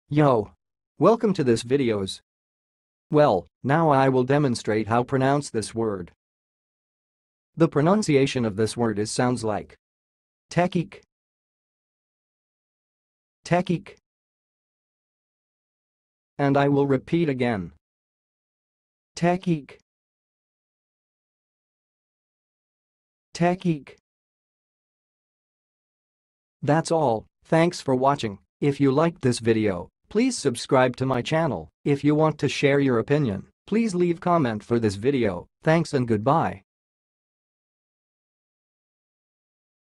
Yo! Welcome to this videos. Well, now I will demonstrate how pronounce this word. The pronunciation of this word sounds like Techique. Techique. And I will repeat again. Techique. Techique. That's all, thanks for watching. If you liked this video, please subscribe to my channel. If you want to share your opinion, please leave comment for this video. Thanks and goodbye.